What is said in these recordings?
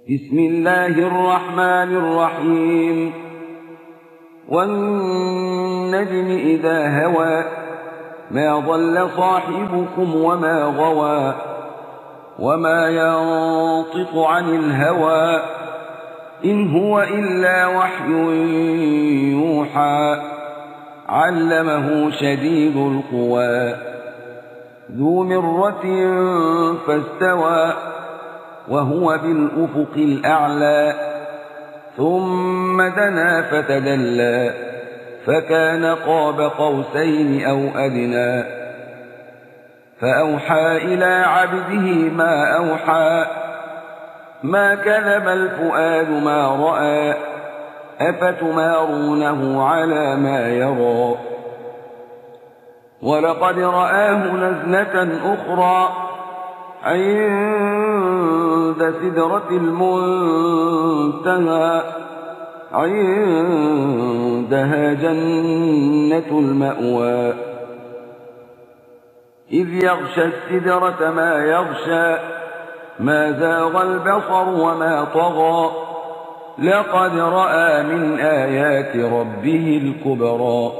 بسم الله الرحمن الرحيم والنجم إذا هوى ما ضل صاحبكم وما غوى وما ينطق عن الهوى إن هو إلا وحي يوحى علمه شديد القوى ذو مرة فاستوى وهو بالأفق الأعلى ثم دنا فتدلى فكان قاب قوسين أو أدنى فأوحى إلى عبده ما أوحى ما كذب الفؤاد ما رأى أفتمارونه على ما يرى ولقد رآه نزلة أخرى عند سدرة المنتهى عندها جنة المأوى إذ يغشى السدرة ما يغشى ما زاغ البصر وما طغى لقد رأى من آيات ربه الكبرى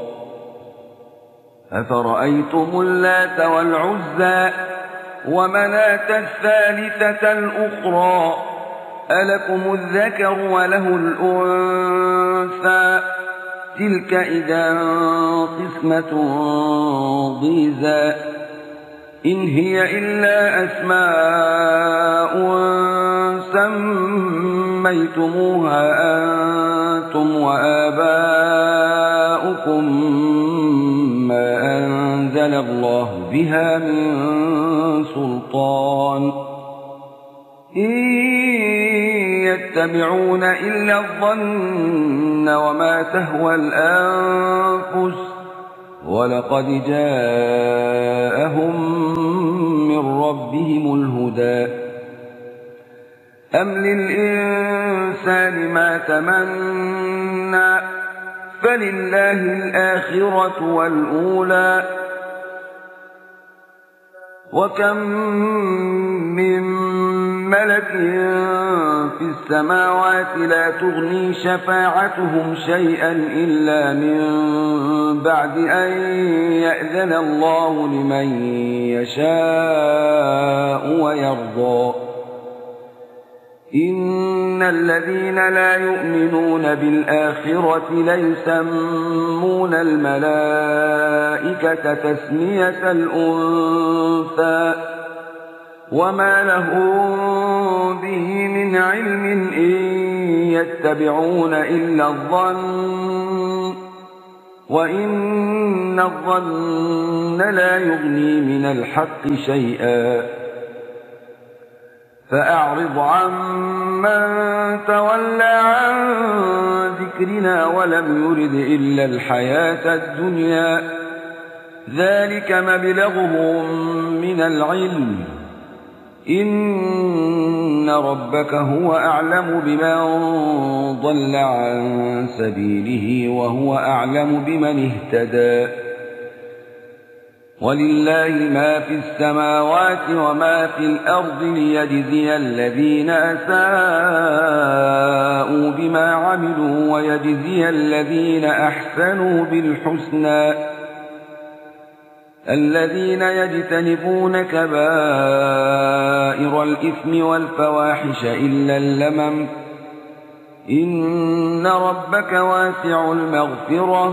أفرأيتم اللات والعزى ومناة الثالثة الأخرى ألكم الذكر وله الأنثى تلك إذا قسمة ضيزى إن هي إلا أسماء سميتموها أنتم وآباؤكم ما أنزل الله بها من سلطان إن يتبعون إلا الظن وما تهوى الأنفس ولقد جاءهم من ربهم الهدى أم للإنسان ما تمنى فلله الآخرة والأولى وكم من ملك في السماوات لا تغني شفاعتهم شيئا إلا من بعد أن يأذن الله لمن يشاء ويرضى إن الذين لا يؤمنون بالآخرة ليسمون الملائكة تسمية الأنثى وما لهم به من علم إن يتبعون إلا الظن وإن الظن لا يغني من الحق شيئا فأعرض عمن تولى عن ذكرنا ولم يرد إلا الحياة الدنيا ذلك مبلغهم من العلم إن ربك هو أعلم بمن ضل عن سبيله وهو أعلم بمن اهتدى ولله ما في السماوات وما في الأرض ليجزي الذين أساءوا بما عملوا ويجزي الذين أحسنوا بالحسنى الذين يجتنبون كبائر الإثم والفواحش إلا اللمم إن ربك واسع المغفرة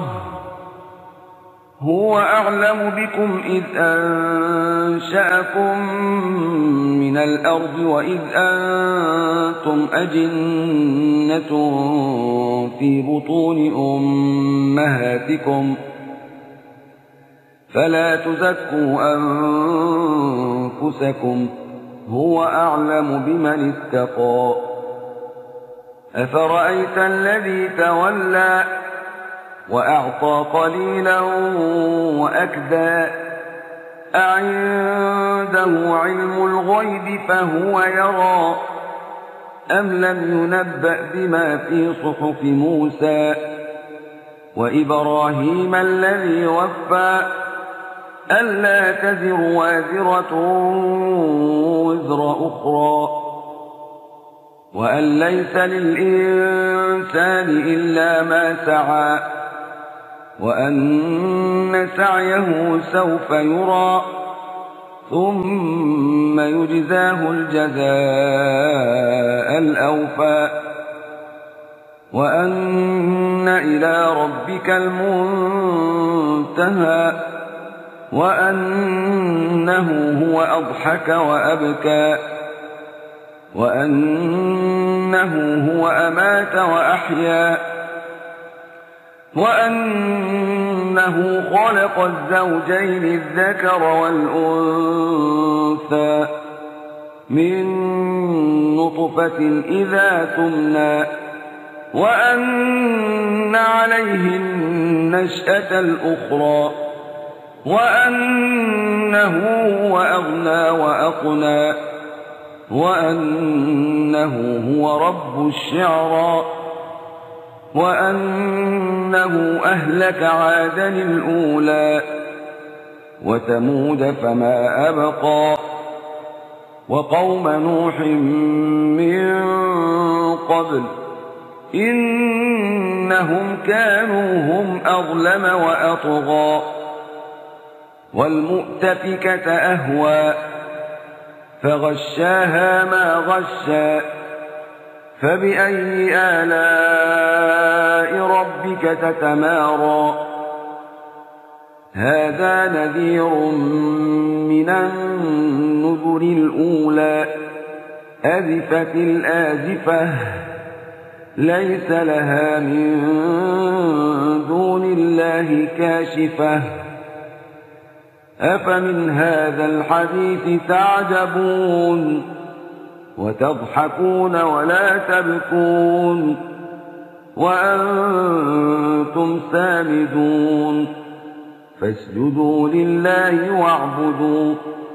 هو أعلم بكم إذ أنشأكم من الأرض وإذ أنتم أجنة في بطون أمهاتكم فلا تزكوا أنفسكم هو أعلم بمن اتقى أفرأيت الذي تولى وأعطى قليلا وأكدى أعنده علم الغيب فهو يرى أم لم ينبأ بما في صحف موسى وإبراهيم الذي وفى ألا تزر وازرة وزر أخرى وأن ليس للإنسان إلا ما سعى وأن سعيه سوف يرى ثم يجزاه الجزاء الأوفى وأن إلى ربك المنتهى وأنه هو أضحك وأبكى وأنه هو أمات وأحيا وأنه خلق الزوجين الذكر والأنثى من نطفة إذا تمنى وأن عليه النشأة الأخرى وأنه هو أغنى وأقنى وأنه هو رب الشعرى وأنه أهلك عادا الأولى وثمود فما أبقى وقوم نوح من قبل إنهم كانوا هم أظلم وأطغى والمؤتفكة أهوى فغشاها ما غشى فبأي آلاء ربك تتمارى هذا نذير من النذر الأولى أزفت الآزفة ليس لها من دون الله كاشفة أفمن هذا الحديث تعجبون وتضحكون ولا تبكون وأنتم سامدون فاسجدوا لله واعبدوا